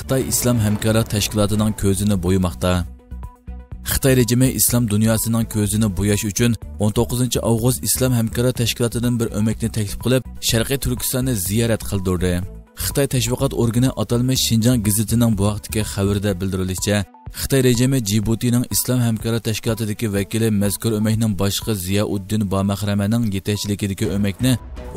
Xitoy Islom hamkorlik tashkilotining ko'zini bo'yamoqda. Xitoy rejimi islom dunyosining ko'zini bo'yash uchun 19 avgust Islom hamkorlik tashkilotidan bir o'makni taklif qilib, Sharqiy Turkistonni ziyorat qildirdi. Xitoy tashviqot organi atalmish Xinjiang gazetining bu vaqtdagi xabarida bildirilishicha, Xitoy rejimi Djibutining Islom hamkorlik tashkilotidagi vakili mazkur o'makning boshqa Ziyauddin Bamahramaning yetakchiligidagi o'makni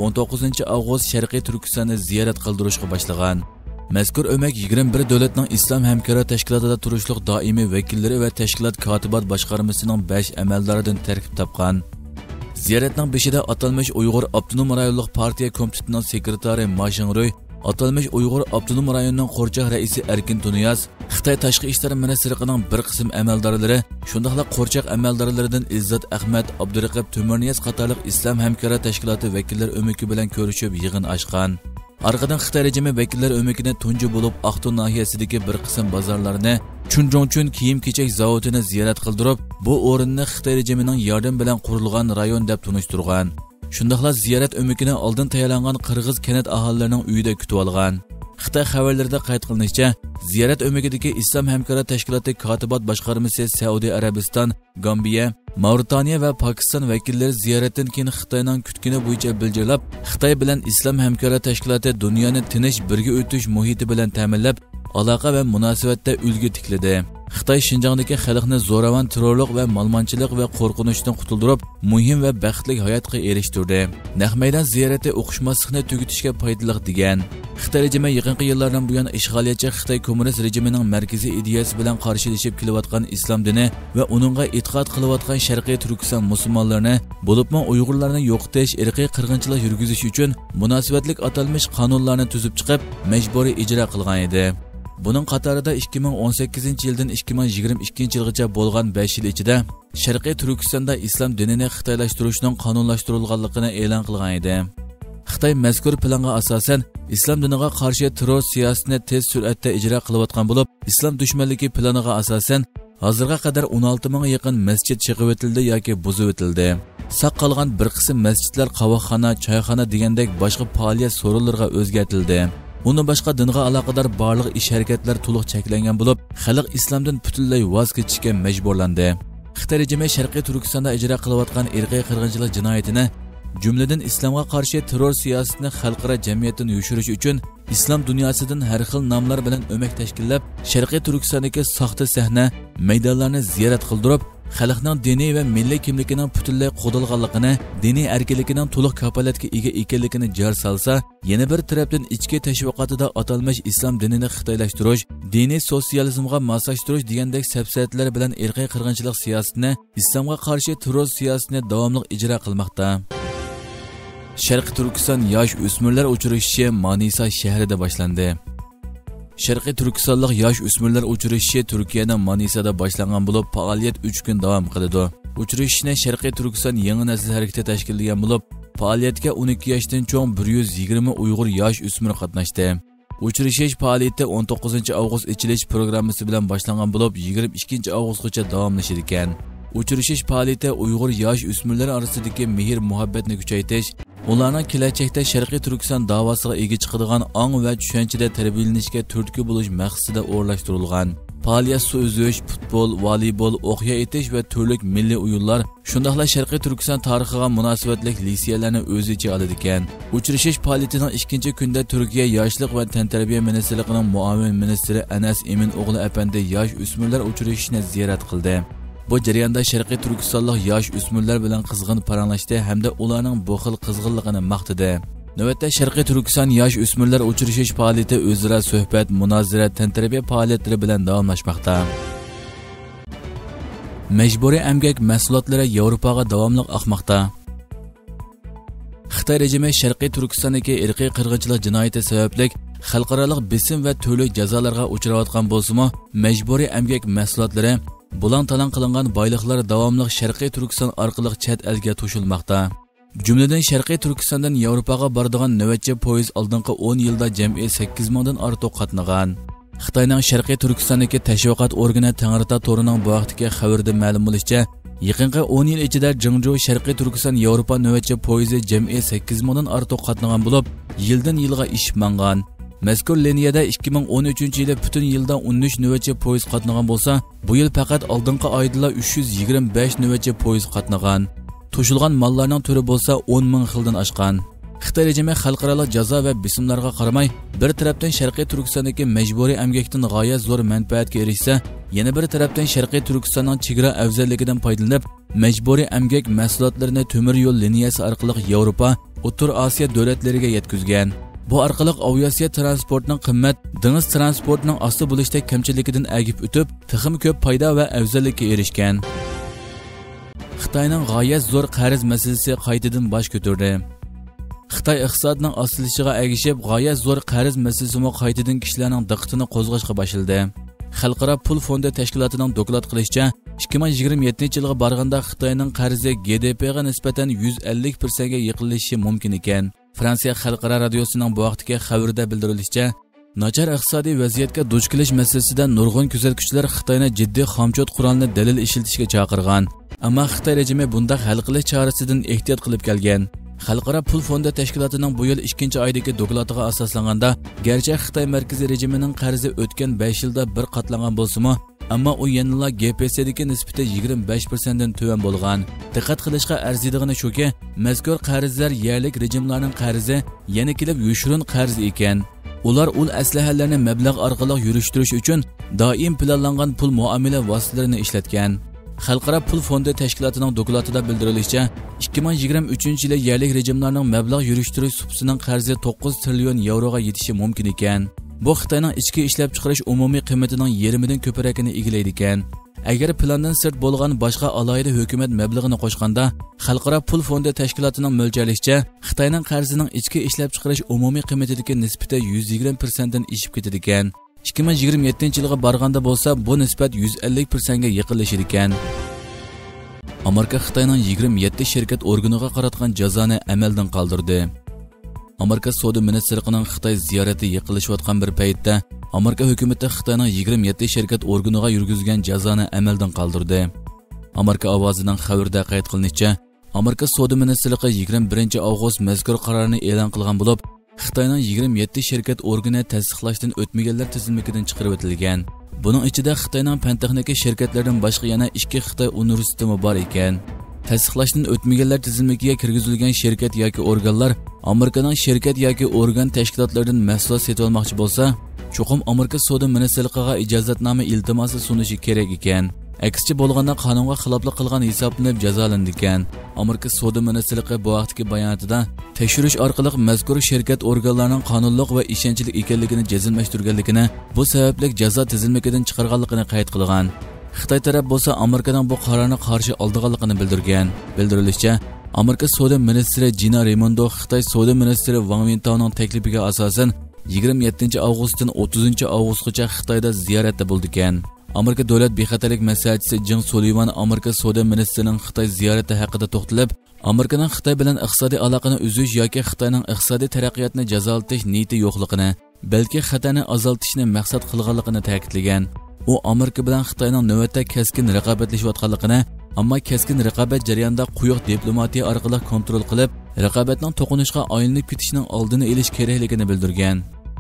19 avgust Sharqiy Turkistonni ziyorat qildirishga boshlagan. Mazkur o'mak 21 davlatning islom hamkorlik tashkilotida turishliq doimiy vakillari va tashkilot kotibot boshqarmasining 5 amaldoridan tarkib topgan. Ziyoratning beshida atalmish Uyg'ur Abtonom rayonlik partiya komitetining sekretari Ma Xingroy, atalmish Uyg'ur Abtonom rayonining qo'rchoq raisi Erkin Tuniyaz, Xitoy tashqi ishlar ministrligining bir qism amaldorlari, shundaqla qo'rchoq amaldorlaridan Izzat Ahmad, Abduraqib Tumarniyaz qatorliq islom hamkorlik tashkiloti vakillari o'maki bilan ko'rishib yig'in ochgan. Arqadan Xitoy rejimi vakillari o'makini tunji bo'lib Aqto'ng nahiyasidagi bir qism bozorlarni, Chunjongchun kiyim-kechak zavodini ziyorat qildirib, bu o'rinni Xitoy rejimining yordam bilan qurilgan rayon deb tunishtirgan. Shundaqla ziyorat o'makini oldin tayyorlangan qirg'iz kanat aholilarining uyida kutib olgan. Xitoy xabarlarida qayd qilinishicha, ziyorat o'makidagi islom hamkorlik tashkiloti kotibot boshqarmasi Saudiya Arabiston, Gambiya, Mauritaniya va Pokiston vakillari ziyoratdan keyin Xitoyning kutgani bo'yicha bildirib, Xitoy bilan islom hamkorlik tashkiloti dunyoni tinch birga o'tish muhiti bilan ta'minlab, aloqa va munosabatda ulgu tikladi. Xitoy Xinjiangdagi xalqni zo'ravon terrorlik va malmonchilik va qo'rqinchdan qutuldirib, muhim va baxtli hayotga erishtirdi. Naq maydon ziyorati o'qishmaslikni tugatishga foydali degan. Xitoy rejimi yaqinqi yillardan buyon ishg'oliyatchi Xitoy kommunist rejimining markaziy ideyasi bilan qarshilashib kelayotgan islom dini va uningga e'tiqod qilayotgan Sharqiy Turkiston musulmonlarini, bo'libmi Uyg'urlarni yo'qotish, irqiy qirg'inchilik yurgizish uchun munosabatlik atalmish qonunlarni tuzib chiqib, majburiy ijro qilgan edi. Buning qatorida 2018-yildan 2022-yilgacha bo'lgan 5 yil ichida Sharqiy Turkistonda islom dinini xitoylashtirishning qonunlashtirilganligini e'lon qilgan edi. Xitoy mazkur planga asosan islom diniga qarshi terror siyosatini tez sur'atda ijro qilayotgan bo'lib, islom dushmanligi planiga asosan hozirga qadar 16 mingga yaqin masjid chiqib o'tildi yoki buzib o'tildi. Saq qolgan bir qism masjidlar qavoqxona, choyxona degandek boshqa faoliyat so'rinlariga o'zgartirildi. Bundan boshqa dinga aloqador barliq ish harakatlar to'liq cheklangan bo'lib, xalq islomdan butunlay voz kechishga majburlandi. Xitoy rejimi Sharqiy Turkistonda ijro qilayotgan irqiy qirg'inchilik jinoyatini, jumladan islomga qarshi terror siyosatini xalqaro jamiyatdan yushirish uchun islom dunyosidan har xil nomlar bilan o'mak tashkillab, Sharqiy Turkistondagi soxta sahna maydonlarni ziyorat qildirib, xalqning diniy va milliy kimligining butunlay qo'dilganligini, diniy erkinligining to'liq kafolatga ega ekanligini jar solsa, yana bir tarafdan ichki tashviqotida atalmish islom dinini xitoylashtirish, diniy sotsializmga moslashtirish degandek safsatlar bilan irqiy qirg'inchilik siyosatini, islomga qarshi terror siyosatini davomli ijro qilmoqda. Sharqiy Turkiston yosh o'smirlar uchrashishi Manisa shahrida boshlandi. Sharqiy Turkistonlik yosh o'smirlar uchrashishi Turkiyaning Manisada boshlangan bo'lib, faoliyat 3 kun davom qiladi. Uchrashishni Sharqiy Turkiston yangi nasl harakati tashkillagan bo'lib, faoliyatga 12 yoshdan cho'ng 120 Uyg'ur yosh o'smir qatnashdi. Uchrashish faoliyati 19 avgust ichilish programmasi bilan boshlangan bo'lib, 22 avgustgacha davomlashadi ekan. Uchrashish faoliyati Uyg'ur yosh o'smirlar orasidagi mehr-muhabbatni kuchaytirish, ularning kelajakda Sharqiy Turkiston davosiga ega chiqadigan ong va tushunchada tarbiyalanishga turtki bo'lish maqsadida o'rlashtirilgan. Faoliyat suv uzish, futbol, voleybol, o'qiya etish va turli milliy o'yinlar, shundaqla Sharqiy Turkiston tarixiga munosabatlik liseyalarni o'z ichiga oladi ekan. Uchrashish faoliyatining 2-kunda Turkiya yoshlik va tantarbiya ministrligining muavin ministri Anas Emin o'g'li apandi yosh o'smirlar uchrashishini ziyorat qildi. Bu jarayonda Sharqiy Turkistonlik yosh o'smirlar bilan qizg'in paranglashdi hamda ularning bu xil qizg'inligini maqtadi. Navbatda Sharqiy Turkiston yosh o'smirlar uchrashish faoliyati o'zaro suhbat, munozara, tantarbiya faoliyatlari bilan davomlashmoqda. Majburiy emgak mahsulotlari Yevropaga davomli oqmoqda. Xitoy rejimi Sharqiy Turkistondagi irqiy qirg'inchilik jinoyati sababli xalqaro besim va turli jazolarga uchrayotgan bo'lsa-mu, majburiy emgak mahsulotlari bulan-talan qilingan boyliqlar davomli Sharqiy Turkiston orqali chet elga to'shilmoqda. Jumladan Sharqiy Turkistondan Yevropaga boradigan navbatchi poyezd oldingi 10 yilda jami 8 mingdan ortiq qatnagan. Xitoyning Sharqiy Turkistondagi tashviqot organi Tangirta to'rining bu vaqtdagi xabarida ma'lum bo'lishicha, yaqinqi 10 yil ichida Jingju Sharqiy Turkiston Yevropa navbatchi poyezdi jami 8 mingdan ortiq qatnagan bo'lib, yildan yilga ishib mangan. Mazkur liniyada 2013-yili butun yilda 13 navbatchi poyezd qatnagan bo'lsa, bu yil faqat oldingi oyda 325 navbatchi poyezd qatnagan. To'shilgan mallarning turi bo'lsa 10 ming xildan oshgan. Xitoy rejimi xalqaro jazo va bisimlarga qaramay, bir tarafdan Sharqiy Turkistondagi majburiy emgakdan g'oyat zo'r manfaatga erishsa, yana bir tarafdan Sharqiy Turkistonning chegara afzalligidan foydalanib, majburiy emgak mahsulotlarini temir yo'l liniyasi orqali Yevropa, O'rta Osiyo davlatlariga yetkazgan. Bu orqali aviatsiya transportining qimmat, dengiz transportining osti bo'lishdagi kamchiligidan agib o'tib, texim ko'p foyda va afzallikka erishgan. Xitoyning g'oyat zo'r qarz masalasi qaytadan bosh ko'tardi. Xitoy iqtisodining ostilishiga ergishib, g'oyat zo'r qarz masalasimi qaytadan kishilarning diqqatini qo'zg'ashga boshladi. Xalqaro pul fondi tashkilotining doklad qilishicha, 2027-yilga borganda Xitoyning qarzi GDPga nisbatan 150% ga yiqilishi mumkin ekan. Fransiya xalqaro radiosining bu vaqtdagi xabarida bildirilishicha, nachar iqtisodiy vaziyatga duch kelish masalasida nurg'un kuzatuvchilar Xitoyni jiddiy xomchot qurolni dalil ishlatishga chaqirgan. Ammo Xitoy rejimi bundaq hal qilish chorasidan ehtiyot qilib kelgan. Xalqaro pul fondi tashkilotining bu yil 2-oydagi doklatiga asoslanganda, garchi Xitoy markaziy rejimining qarzi o'tgan 5 yilda bir qatlangan bo'lsa-mu, ammo u yanada GPSdagi nisbati 25% dan tuvan bo'lgan. Diqqat qilishga arziydigani shuki, mazkur qarzlar yerlik rejimlarning qarzi, yana kelib yoshirin qarz ekan. Ular ul aslahalarni mablag' orqali yurishtirish uchun doim planlangan pul muomala vositalarini ishlatgan. Xalqaro pul fondi tashkilotining dokladida bildirilishicha, 2023-yilda yerlik rejimlarning mablag' yurishtirish subsidining qarzi 9 trillion yevroga yetishi mumkin ekan. Bu Xitoyning ichki ishlab chiqarish umumiy qiymatining yarmidan ko'pragini egallaydi ekan. Agar plandan sirt bo'lgan boshqa alohida hukumat mablag'ini qo'shganda, Xalqaro pul fondi tashkilotining mo'ljallashicha, Xitoyning qarzining ichki ishlab chiqarish umumiy qiymatidagi nisbati 120% dan oshib ketadi ekan. 2027-yilga borganda bo'lsa, bu nisbat 150% ga yiqilishi ekan. Amerika Xitoyning 27 shirkat organiga qaratgan jazoni amaldan qoldirdi. Amerika Savdo ministrligining Xitoy ziyorati yiqilishayotgan bir paytda, Amerika hukumati Xitoyning 27 shirkat organiga yurgizgan jazoni amaldan qoldirdi. Amerika ovozining xabarida qayd qilinishicha, Amerika Savdo ministrligi 21 avgust mazkur qarorni e'lon qilgan bo'lib, Xitoyning 27 shirkat organi tasdiqlashdan o'tmaganlar tizimidan chiqarib o'tilgan. Buning ichida Xitoyning fan-texnika shirkatlaridan boshqa yana 2 Xitoy universiteti bor ekan. Tasdiqlashdan o'tmaganlar tizimiga kirgizilgan shirkat yoki organlar Amerikaning shirkat yoki organ tashkilotlaridan mahsulot sotib olmoqchi bo'lsa, cho'qim Amerika Savdo ministrligiga ijozatnoma iltimosi sunishi kerak ekan. Aksicha bo'lganda qonunga xiloflik qilgan hisoblanib jazolandi ekan. Amerika Savdo ministrligi bu vaqtdagi bayonotida tekshirish orqali mazkur shirkat organlarining qonunliq va ishonchli ekanligini jazmlashtirganligini, bu sababli jazo tizimidan chiqarganligini qayd qilgan. Xitoy taraf bo'lsa Amerikaning bu qarorni qarshi oldiganligini bildirgan. Bildirilishicha, Amerika Savdo ministri Gina Raimondo Xitoy Savdo ministri Wang Wintaoning taklifiga asosan 27 avgustdan 30 avgustgacha Xitoyda ziyoratda bo'ldi ekan. Amerika davlat bexatarlik maslahatchisi Jing Sullivan Amerika Savdo ministrining Xitoy ziyorati haqida to'xtalib, Amerikaning Xitoy bilan iqtisodiy aloqani uzish yoki Xitoyning iqtisodiy taraqqiyotini jazolatish niyati yo'qligini, balki xatarni azaltishni maqsad qilganligini ta'kidlagan. U Amerika bilan Xitoyning navbatda keskin raqobatlashayotganligini, ammo keskin raqobat jarayonida quyuq diplomatiya orqali kontrol qilib, raqobatning to'qinishga aylanib ketishining oldini olish kerakligini bildirgan.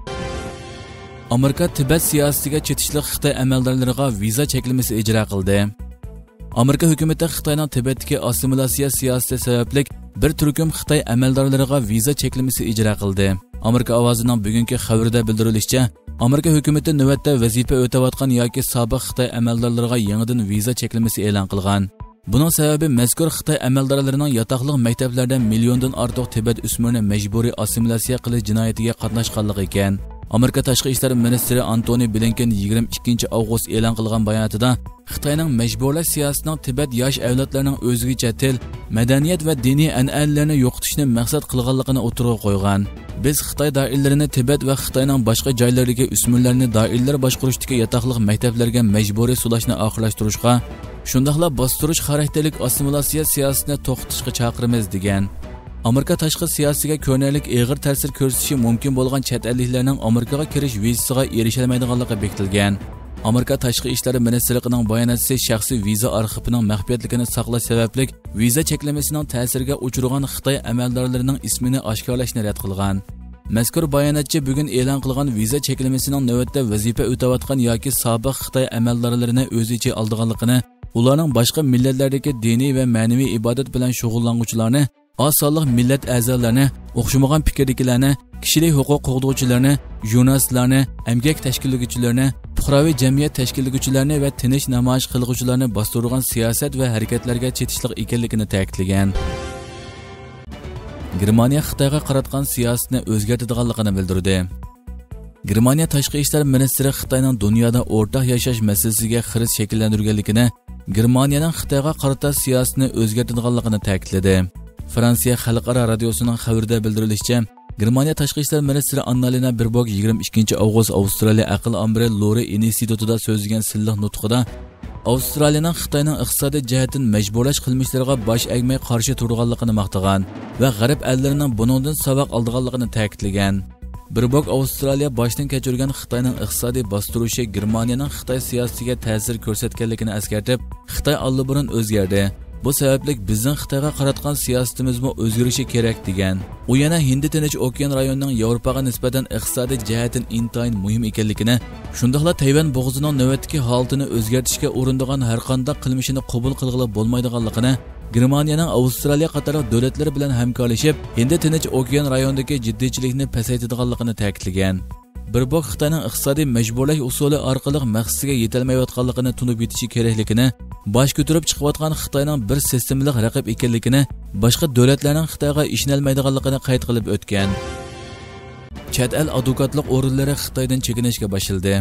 Amerika Tibet siyosatiga chetishlik Xitoy amaldorlariga viza cheklamasi ijro qildi. Amerika hukumati Xitoyning Tibetdagi assimilyatsiya siyosati sababli bir turkum Xitoy amaldorlariga viza cheklamasi ijro qildi. Amerika ovozining bugungi xabarida bildirilishicha, Amerika hukumati navbatda vazifa o'tayotgan yoki sobiq Xitoy amaldorlariga yangidan viza cheklamasi e'lon qilgan. Buning sababi mazkur Xitoy amaldorlarining yotoqliq maktablardan milliondan ortiq Tibet o'smirni majburiy assimilyatsiya qilish jinoyatiga qatnashganligi ekan. Amerika Tashqi ishlar ministri Antony Blinken 22 avgust e'lon qilgan bayonotida Xitoyning majburlash siyosatining Tibet yosh avlodlarining o'zgacha til, madaniyat va diniy an'analarni yo'qotishni maqsad qilganligini o'tirg'a qo'ygan. Biz Xitoy doiralarini Tibet va Xitoyning boshqa joylaridagi o'smirlarni doiralar boshqarishdagi yotoqliq maktablarga majburiy sulashni oxirlashtirishga, shundaqla bostirish xarakterlik assimilyatsiya siyosatini to'xtatishga chaqiramiz degan. Amerika tashqi siyosatiga ko'rnalik og'ir ta'sir ko'rsatishi mumkin bo'lgan chet elliklarning Amerikaga kirish vizasiga erisholmaydiganligi bekitilgan. Amerika Tashqi ishlar ministrligining bayonotchisi shaxsiy viza arxivining maxfiyatligini saqlash sababli viza cheklamasining ta'siriga uchragan Xitoy amaldorlarining ismini oshkorlashni rad qilgan. Mazkur bayonotchi bugun e'lon qilgan viza cheklamasining navbatda vazifa o'tayotgan yoki sobiq Xitoy amaldorlarini o'z ichiga olganligini, ularning boshqa millatlardagi diniy va ma'naviy ibodat bilan shug'ullanuvchilarni, oz sonli millat a'zolarini, o'xshamagan fikrdagilarni, kishilik huquq qo'g'duvchilarni, jurnalistlarni, emgak tashkilotchilarini, fuqaroviy jamiyat tashkilotchilarini va tinch namoyish qilguvchilarni bostirgan siyosat va harakatlarga chetishliq ekanligini ta'kidlagan. Germaniya Xitoyga qaratgan siyosatni o'zgartirganligini bildirdi. Germaniya tashqi ishlar ministri Xitoyning dunyoda o'rtaq yashash masalasiga xiris shakllantirganligini, Germaniyaning Xitoyga qarata siyosatni o'zgartirganligini ta'kidladi. Fransiya xalqaro radiosining xabarida bildirilishicha, Germaniya tashqi ishlar ministri Annalena Baerbock 22 avgust Avstraliya aql ombiri Lore institutida so'zlagan silliq nutqida Avstraliyaning Xitoyning iqtisodiy jihatdan majburlash qilmishlariga bosh egmay qarshi turganligini maqtagan va g'arb ellarining buningdan saboq olganligini ta'kidlagan. Baerbock Avstraliya boshdan kechirgan Xitoyning iqtisodiy bostirishi Germaniyaning Xitoy siyosatiga ta'sir ko'rsatganligini eskartib, Xitoy allburun o'zgardi. Bu sababli bizning Xitoyga qaratgan siyosatimizmi o'zgarishi kerak degan. U yana Hind Tinch okean rayonining Yevropaga nisbatan iqtisodiy jihatdan intayin muhim ekanligini, shundaqla Tayvan bo'g'ozining navbatdagi holatini o'zgartirishga urindigan har qanday qilmishini qabul qilg'ili bo'lmaydiganligini, Germaniyaning Avstraliya qatori davlatlar bilan hamkorlashib, Hind Tinch okean rayonidagi jiddiychilikni pasaytirganligini ta'kidlagan. Baerbock Xitoyning iqtisodiy majburlash usuli orqali maqsadiga yetolmayotganligini tunib yetishi kerakligini, bosh ko'tarib chiqayotgan Xitoyning bir sistemalik raqib ekanligini, boshqa davlatlarning Xitoyga ishonolmaydiganligini qayd qilib o'tgan. Chet el advokatlik o'rinlari Xitoydan chekinishga boshladi.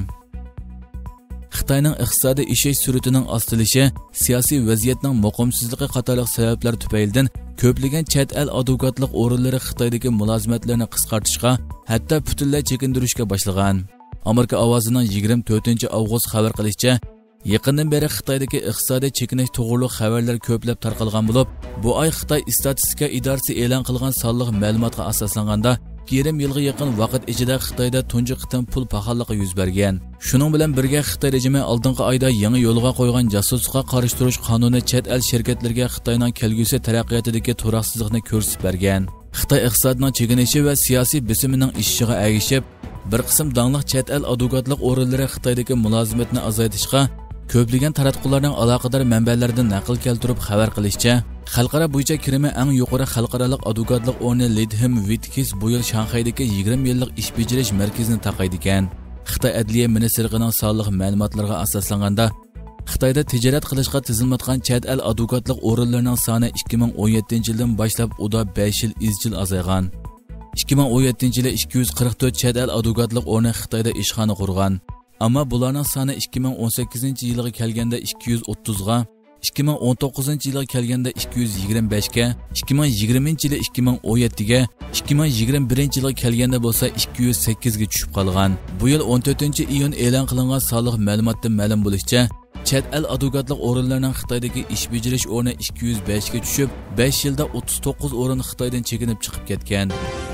Xitoyning iqtisodiy ishish sur'atining ostilishi, siyosiy vaziyatning muqimsizligi qatorliq sabablar tufaylidan ko'plagan chet el advokatlik o'rinlari Xitoydagi mulozimatlarni qisqartirishga, hatto butunlay chekindirishga boshlagan. Amerika ovozining 24-avgust xabar qilishicha, yaqindan beri Xitoydagi iqtisodiy chekinish to'g'riliq xabarlar ko'plab tarqalgan bo'lib, bu oy Xitoy statistika idorasi e'lon qilgan sonliq ma'lumotga asoslanganda, yarim yilga yaqin vaqt ichida Xitoyda tunji qitim pul paxalligi yuz bergan. Shuning bilan birga Xitoy rejimi oldingi oyda yangi yo'lga qo'ygan jasuslikqa qarshi turish qonuni chet el shirkatlarga Xitoyning kelgusi taraqqiyotidagi turaksizlikni ko'rsatib bergan. Xitoy iqtisodining chekinishi va siyosiy bisimining ishiga ergishib, bir qism danglik chet el advokatlik o'rinlari Xitoydagi mulozimatni azaytishga, ko'plagan taratqularning aloqador manbalaridan naql keltirib xabar qilishicha, xalqaro bo'yicha kirimi eng yuqori xalqaro advokatlik o'rni Lidham Witkis bu yil Shanxaydagi 20 yillik ish bajarish markazini taqaydi ekan. Xitoy Adliya ministrligining sonliq ma'lumotlariga asoslanganda, Xitoyda tijorat qilishga tizimlatgan chet el advokatlik o'rinlarining soni 2017-yildan boshlab uda 5 yil izchil azaygan. 2017-yilda 244 chet el advokatlik o'rni Xitoyda ishxona qurgan. Ammo bularning soni 2018-yilga kelganda 230 ga, 2019-yilga kelganda 225 ga, 2020-yilda 2017 ga, 2021-yilga kelganda bo'lsa 208 ga tushib qolgan. Bu yil 14-iyun e'lon qilingan sonliq ma'lumotdan ma'lum bo'lishicha, chet el advokatlik o'rinlarining Xitoydagi ish bajarish o'rni 205 ga tushib, 5 yilda 39 o'rin Xitoydan chekinib chiqib ketgan.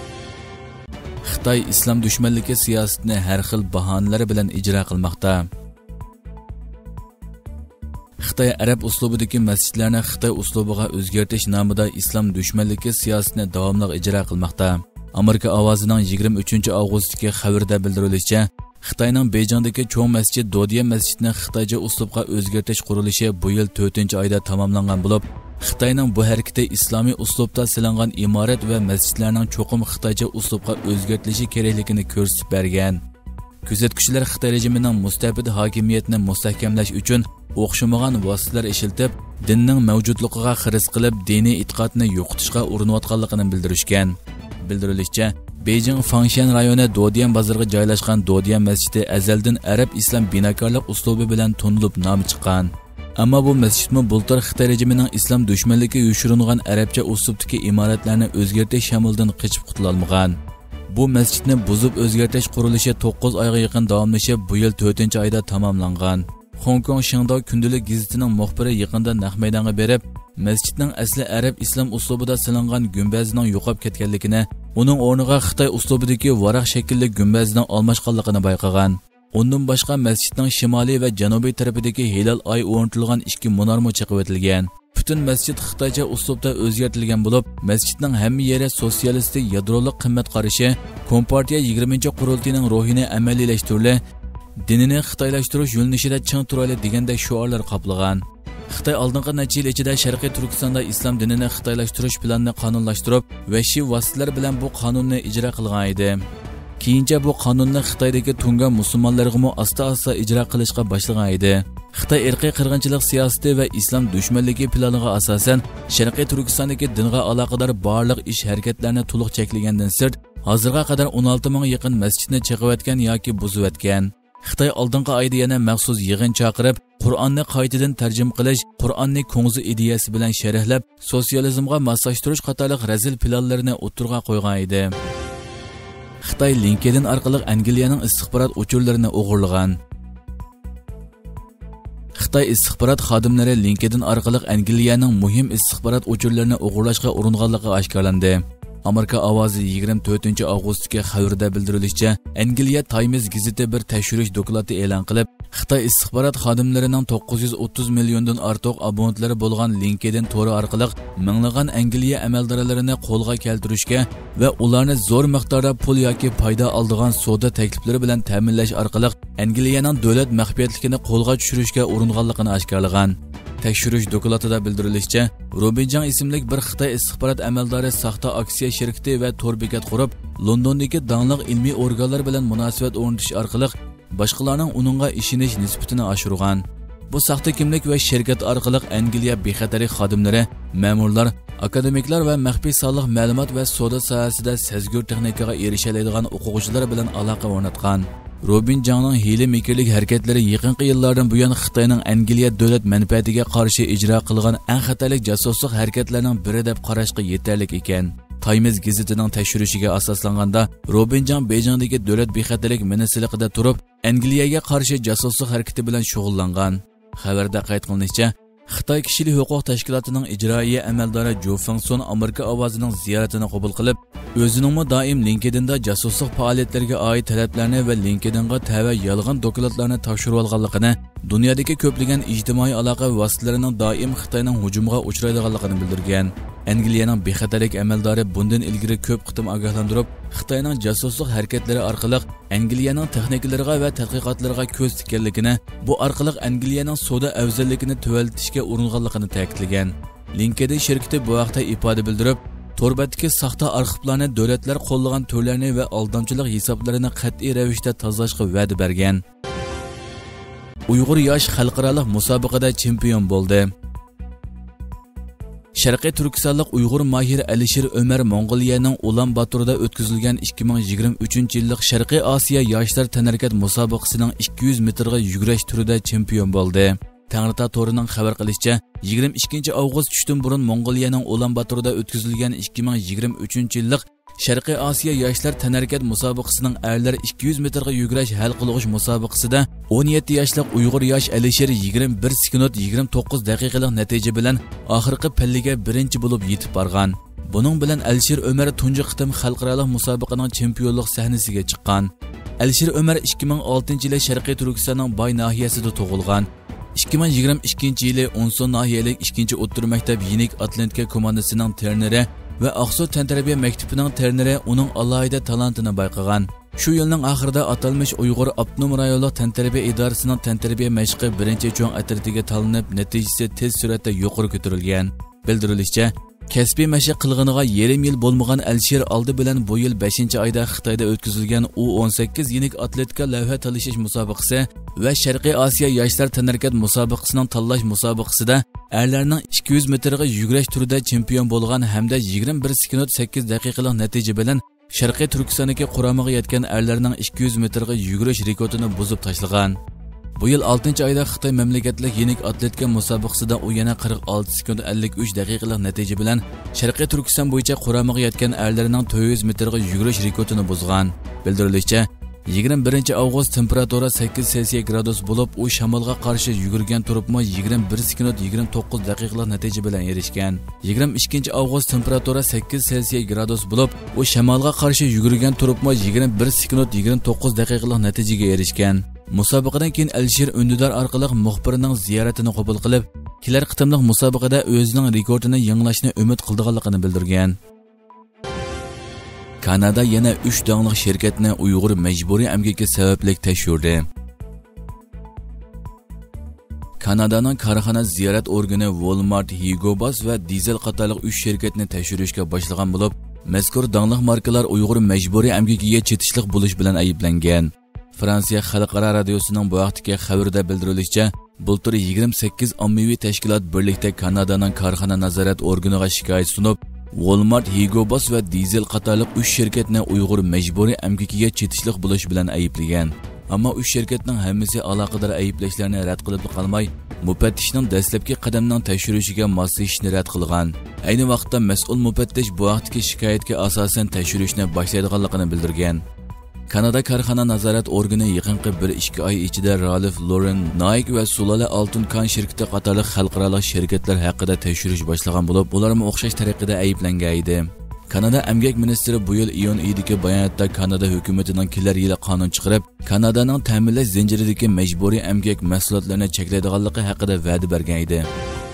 Xitoy islom dushmanligi siyosatini har xil bahonalar bilan ijro qilmoqda. Xitoy arab uslubidagi masjidlarni Xitoy uslubiga o'zgartirish nomida islom dushmanligi siyosatini davomli ijro qilmoqda. Amerika ovozining 23-avgustdagi xabarda bildirilishicha, Xitoyning Beyjingdagi cho'ng masjid Dodian masjidini Xitoycha uslubga o'zgartirish qurilishi bu yil 4-oyda tamomlangan bo'lib, Xitoyning bu harakati islomiy uslubda silangan imorat va masjidlarning cho'qim Xitoycha uslubga o'zgartirishi kerakligini ko'rsatib bergan. Kuzatuvchilar Xitoy rejimining mustabid hokimiyatini mustahkamlash uchun o'xshamagan vositalar ishlatib, dinning mavjudligiga xiris qilib, diniy e'tiqodni yo'qotishga urinayotganligini bildirishgan. Bildirilishicha, Beijing Fangshan rayoni Dodian bozoriga joylashgan Dodian masjidi azaldan arab islom binokorlik uslubi bilan tanilib nomi chiqqan. Ammo bu masjidmi bultur Xitoy rejimining islom dushmanligiga yoshiringan arabcha uslubdagi imoratlarni o'zgartirish shamolidan qochib qutulolmagan. Bu masjidni buzib o'zgartirish qurilishi 9 oyga yaqin davomlashib, bu yil 4-oyda tamomlangan. Hong Kong Shindao kundalik gazetining muxbiri yaqinda naq maydonga berib, masjidning asli arab islom uslubida silingan gumbazining yo'qolib ketganligini, uning o'rniga Xitoy uslubidagi varaq shaklli gumbazining almashganligini bayqagan. Undan boshqa masjidning shimoliy va janubiy tarafidagi hilal oy o'rnatilgan 2 munarmo chiqib o'tilgan. Butun masjid Xitoycha uslubda o'zgartirilgan bo'lib, masjidning hamma yeri sotsialistik yadroliq qimmat qarashi, Kompartiya 20-chi qurultayning ruhini amaliyleştirili, dinini xitoylashtirish yo'nalishida ching turayli degandek shuarlar qoplagan. Xitoy oldingi necha yil ichida Sharqiy Turkistonda islom dinini xitoylashtirish planini qonunlashtirib, vahshiy vositalar bilan bu qonunni ijro qilgan edi. Keyincha bu qonunni Xitoydagi tungan musulmonlarga asta-asta ijro qilishga boshlagan edi. Xitoy irqiy qirg'inchilik siyosati va islom dushmanligi planiga asosan Sharqiy Turkistondagi dinga aloqador barliq ish harakatlarni to'liq cheklagandan sirt, hozirga qadar 16 ming yaqin masjidni chaqayotgan yoki buzayotgan. Xitoy oldingi oyda yana maxsus yig'in chaqirib, Qur'onni qaytadan tarjima qilish, Qur'onni ko'ngzi ideyasi bilan sharhlab, sotsializmga moslashtirish qatorliq razil planlarini o'tirg'a qo'ygan edi. Xitoy LinkedIn orqali Angliyaning istixborot uchurlarini o'g'irlagan. Xitoy istixborot xodimlari LinkedIn orqali Angliyaning muhim istixborot uchurlarini o'g'irlashga uringanligi oshkorlandi. Amerika ovozi 24 avgustdagi xabarda bildirilishicha, Angliya Times gazeti bir tekshirish doklati e'lon qilib, Xitoy istixborot xodimlarining 930 milliondan ortiq abonentlari bo'lgan LinkedIn to'ri orqali minglagan Angliya amaldorlarini qo'lga keltirishga va ularni zo'r miqdorda pul yoki foyda oladigan savdo takliflari bilan ta'minlash orqali Angliyaning davlat maxfiyatligini qo'lga tushirishga uringanligini oshkorlagan. Tekshirish dokladida bildirilishicha, Robinjan ismli bir Xitoy istixborot amaldori saxta aksiya shirkati va to'r bekat qurib, Londondagi dangliq ilmiy organlar bilan munosabat o'rnatish orqali boshqalarning uningga ishonish nisbatini oshirgan. Bu saxta kimlik va shirkat orqali Angliya bexatarlik xodimlari, ma'murlar, akademiklar va maxfiy sonliq ma'lumot va savdo sohasida sezgur texnikaga erisha oladigan o'quvchilar bilan aloqa o'rnatgan. Robinjanning hiyla-mikirlik harakatlari yaqinqi yillardan buyon Xitoyning Angliya davlat manfaatiga qarshi ijro qilgan eng xatarlik josuslik harakatlarining biri deb qarashga yetarli ekan. Times gazetining tekshirishiga asoslanganda, Robinjan Beijingdagi davlat bexatarlik ministrligida turib, Angliyaga qarshi josuslik harakati bilan shug'ullangan. Xabarda qayd qilinishicha, Xitoy kishilik huquq tashkilotining ijroiya amaldori Jo Fengson Amerika ovozining ziyoratini qabul qilib, o'zining doim LinkedInda josuslik faoliyatlariga oid talablarni va LinkedInga tava yolg'on dokladlarni topshirib olganligini, dunyodagi ko'plagan ijtimoiy aloqa vositalarining doim Xitoyning hujumiga uchraydiganligini bildirgan. Angliyaning bexatarlik amaldori bundan ilgari ko'p qitim ogohlantirib, Xitoyning josuslik harakatlari orqali Angliyaning texnikalariga va tadqiqotlariga ko'z tikkanligini, bu orqali Angliyaning savdo afzalligini tuvaltishga uringanligini ta'kidlagan. LinkedIn shirkati bu vaqtda ifoda bildirib, torbatdagi saxta arxivlarni davlatlar qo'llagan turlarni va aldamchilik hisoblarini qat'iy ravishda tozalashga va'da bergan. Uyg'ur yosh xalqaro musobaqada chempion bo'ldi. Sharqiy Turkistonlik Uyg'ur mahir Alisher Ömer Mong'oliyaning Ulan-Batorda o'tkazilgan 2023-yillik Sharqiy Osiyo yoshlar tanarakat musobaqasining 200 metrga yugurish turida chempion bo'ldi. Tangrita to'rining xabar qilishicha, 22 avgust tushdan burun Mong'oliyaning Ulan-Batorda o'tkazilgan 2023-yillik Sharqiy Osiyo yoshlar tanarakat musobaqasining erlar 200 metrga yugurish hal qilg'ish musobaqasida 17 yoshli Uyg'ur yosh Alisher 21 sekund 29 daqiqalik natija bilan oxirgi pallaga birinchi bo'lib yetib borgan. Buning bilan Alisher Ömer tunji qitim xalqaro musobaqaning chempionlik sahnasiga chiqqan. Alisher Ömer 2006-yili Sharqiy Turkistonning Boy nahiyasida tug'ilgan. 2022-yili Onson nahiyalik 2-o'rta maktab Yenik Atlantika komandasining treneri va Aqsu tantarbiya maktabining treneri uning alohida talantini bayqagan. Shu yilning oxirida atalmish Uyg'ur Abnum rayonlik tantarbiya idorasining tantarbiya mashqi birinchi cho'ng atritiga tanlanib, natijasi tez suratda yuqori ko'tarilgan. Bildirilishicha, kasbiy mashq qilganiga yarim yil bo'lmagan Alisher oldi bilan bu yil 5-oyda Xitoyda o'tkazilgan U18 Yenik Atletika lavha talashish musobaqasi va Sharqiy Osiyo yoshlar tanarakat musobaqasining tanlash musobaqasida erlarning 200 metrga yugurish turida chempion bo'lgan hamda 21 sekund 8 daqiqalik natija bilan Sharqiy Turkistondagi quramiga yetgan erlarning 200 metrga yugurish rekordini buzib tashlagan. Bu yil 6-oyda Xitoy mamlakatlik Yenik Atletika musobaqasida u yana 46 sekund 53 daqiqalik natija bilan Sharqiy Turkiston bo'yicha quramiga yetgan erlarning 400 metrga yugurish rekordini buzgan. Bildirilishicha, 21 avgust temperatura 8 Selsiya gradus bo'lib, u shamolga qarshi yugurgan turibmi 21 sekund 29 daqiqalik natija bilan erishgan. 22 avgust temperatura 8 Selsiya gradus bo'lib, u shamolga qarshi yugurgan turibmi 21 sekund 29 daqiqalik natijaga erishgan. Musobaqadan keyin Alisher Undidor orqali muxbirning ziyoratini qabul qilib, kelar qitimliq musobaqada o'zining rekordini yangilashni umid qilganligini bildirgan. Kanada yana 3 dağlıq şirketni Uyg'ur mecburiy emgakka sabablik tekshirdi. Kanadaning korxona ziyorat organi Walmart, Hugo Boss va Diesel qatorliq 3 shirkatni tekshirishga boshlagan bo'lib, mazkur danglik markalar Uyg'ur mejburiy emgakiga chetishlik bo'lish bilan ayblangan. Fransiya xalqaro radiosining bu vaqtdagi xabarida bildirilishicha, bultur 28 ommaviy tashkilot birlikda Kanadaning korxona nazorat organiga shikoyat sunib, Walmart, Hugo Boss va Diesel qatorliq 3 shirkatni Uyg'ur mejburiy emgakiga chetishlik bo'lish bilan ayblagan. Ammo 3 shirkatning hammasi aloqador ayblashlarni rad qilib qolmay, mufattishning dastlabki qadamning tekshirishiga moslashishni rad qilgan. Ayni vaqtda mas'ul mufattish bu vaqtdagi shikoyatga asosan tekshirishni boshlaydiganligini bildirgan. Kanada korxona nazorat organi yaqinqi 1-2 oy ichida Ralph Lauren, Nike va Sulala Altun Kan shirkati qatorliq xalqaro shirkatlar haqida tekshirish boshlagan bo'lib, ularni o'xshash tariqada ayblangan edi. Kanada emgak ministri bu yil iyun oyidagi bayonotda Kanada hukumatining kelar yili qonun chiqarib, Kanadaning ta'minlash zanjiridagi majburiy emgak mahsulotlarini cheklaydiganligi haqida va'da bergan edi.